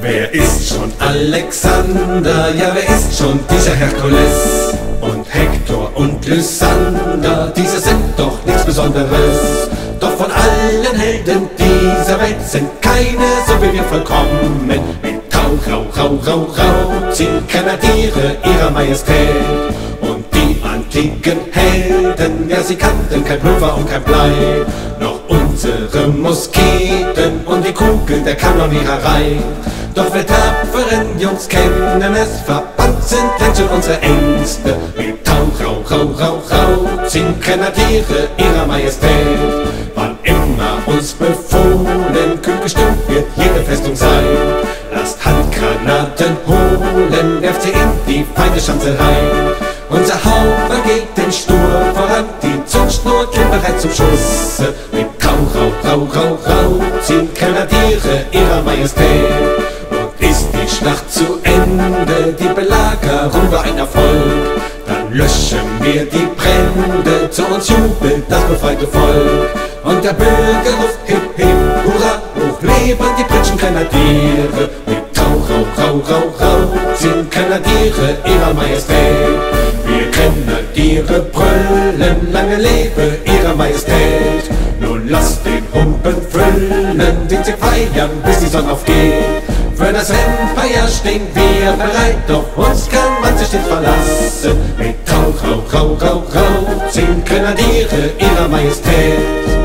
Wer ist schon Alexander? Ja, wer ist schon dieser Herkules? Und Hektor und Lysander, diese sind doch nichts Besonderes. Doch von allen Helden dieser Welt sind keine so wie wir vollkommen. Mit Rau, ziehen Grenadiere ihrer Majestät. Und die antiken Helden, ja, sie kannten kein Pulver und kein Blei. Noch unsere Musketen und die Kugeln der Kanoniererei. Doch wir tapferen Jungs kennen es, verbannt sind längst schon unsere Ängste. Mit Rau, ziehen Grenadiere ihrer Majestät. Wann immer uns befohlen, kühl gestimmt wird jede Festung sein. Lasst Handgranaten holen, werft sie in die Feindesschanze rein. Unser Hauptmann geht den Stur voran, die Zündschnur klemmt bereit zum Schuss. Mit Rau, ziehen Grenadiere ihrer Majestät. Und ist die Schlacht zu Ende, die Belagerung war ein Erfolg, dann löschen wir die Brände, zu uns jubelt das befreite Volk. Und der Bürger ruft hip, hip, hurra, hoch leben die britischen Grenadiere. Mit Rau, ziehen Grenadiere ihrer Majestät. Wir Grenadiere brüllen, lange lebe ihrer Majestät. Nun lasst den Humpen füllen, den sie feiern, bis die Sonne aufgeht. Für das Empire stehen wir bereit, doch uns kann man sich nicht verlassen. Mit Rau, ziehen Grenadiere ihrer Majestät.